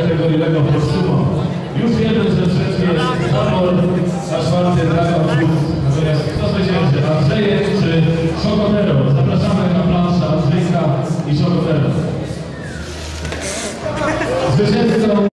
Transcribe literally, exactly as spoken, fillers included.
kategoryjnego kostiumu. Już jeden ze trzech jest Hamor, a czwarty Dragon Plus. Natomiast kto zwycięży? Andrzejek czy Szokotero? Zapraszamy na planszę Andrzejka i Szokotero. Zwycięzcą